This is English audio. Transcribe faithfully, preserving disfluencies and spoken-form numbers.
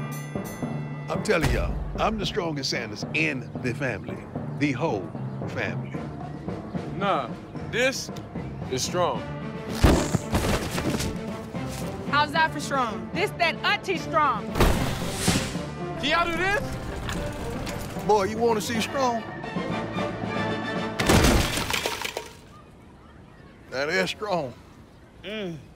I'm telling y'all, I'm the strongest Sanders in the family. The whole family. Nah, this is strong. How's that for strong? This that auntie strong. Can y'all do this? Boy, you want to see strong? That is strong. Mm.